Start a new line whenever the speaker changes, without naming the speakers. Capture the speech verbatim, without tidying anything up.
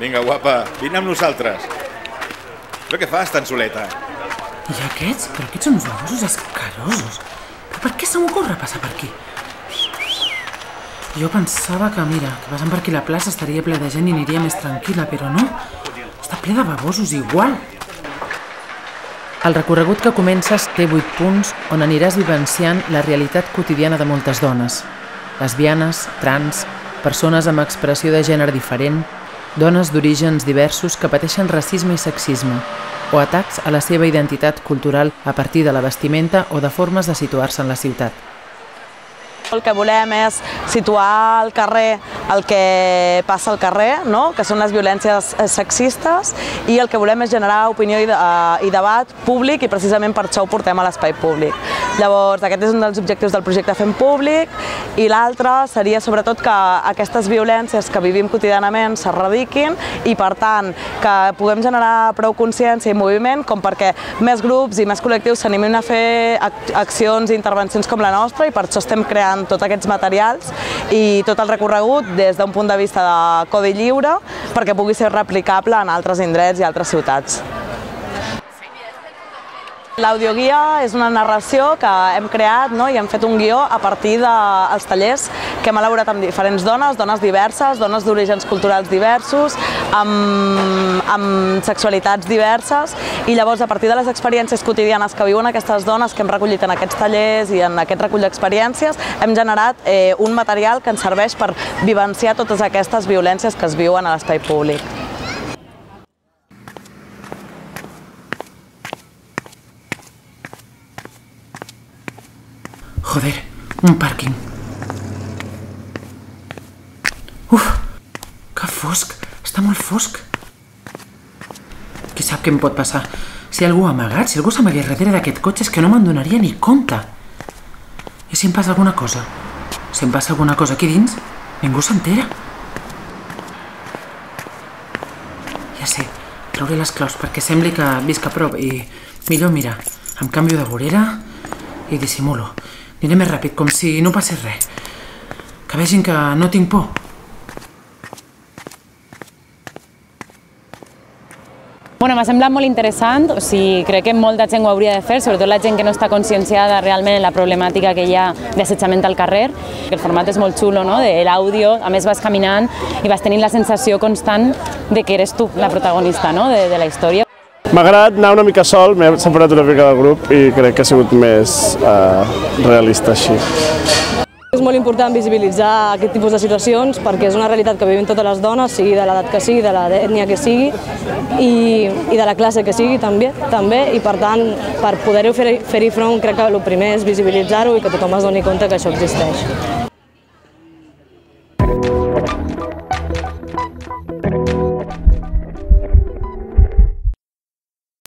Vinga, guapa, vine amb nosaltres. Però què fas tan soleta?
I aquests? Però aquests són uns babosos escarosos. Però per què se m'ocorre passar per aquí? Jo pensava que, mira, que passant per aquí a la plaça estaria ple de gent i aniria més tranquil·la, però no. Està ple de babosos igual. El recorregut que comences té vuit punts on aniràs vivenciant la realitat quotidiana de moltes dones. Lesbianes, trans, persones amb expressió de gènere diferent, dones d'orígens diversos que pateixen racisme i sexisme, o atacs a la seva identitat cultural a partir de la vestimenta o de formes de situar-se en la ciutat.
El que volem és situar al carrer el que passa al carrer, no? Que són les violències sexistes, i el que volem és generar opinió i, de, i debat públic, i precisament per això ho portem a l'espai públic. Llavors, aquest és un dels objectius del projecte Fem Públic, i l'altre seria sobretot que aquestes violències que vivim quotidianament s'erradiquin i, per tant, que puguem generar prou consciència i moviment com perquè més grups i més col·lectius s'animin a fer accions i intervencions com la nostra, i per això estem creant tots aquests materials i tot el recorregut des d'un punt de vista de codi lliure perquè pugui ser replicable en altres indrets i altres ciutats. L'audioguia és una narració que hem creat, no? I hem fet un guió a partir dels tallers que hem elaborat amb diferents dones, dones diverses, dones d'orígens culturals diversos, amb, amb sexualitats diverses, i llavors a partir de les experiències quotidianes que viuen aquestes dones que hem recollit en aquests tallers i en aquest recull d'experiències, hem generat eh, un material que ens serveix per vivenciar totes aquestes violències que es viuen a l'espai públic.
Joder, un pàrquing. Uf, que fosc, està molt fosc. Qui sap què em pot passar? Si algú ha amagat, si algú s'amagués darrere d'aquest cotxe és que no me'n donaria ni compte. I si em passa alguna cosa? Si em passa alguna cosa aquí dins, ningú s'entera. Ja sé, trauré les claus perquè sembli que visc a prop i millor, mira, em canvio de vorera i dissimulo. Aniré més ràpid, com si no passés res. Que vegin que no tinc por.
Bueno, m'ha semblat molt interessant, o sigui, crec que molta gent ho hauria de fer, sobretot la gent que no està conscienciada realment en la problemàtica que hi ha d'assetjament al carrer. El format és molt xulo, no?, de l'àudio, a més vas caminant i vas tenint la sensació constant de que eres tu la protagonista, no?, de, de la història.
M'ha agradat anar una mica sol, m'he separat una mica del grup i crec que ha sigut més eh, realista així.
És molt important visibilitzar aquest tipus de situacions perquè és una realitat que vivim totes les dones, sigui de l'edat que sigui, de l'ètnia que sigui i, i de la classe que sigui també, també i per tant, per poder-hi fer-hi front, crec que el primer és visibilitzar-ho i que tothom es doni compte que això existeix.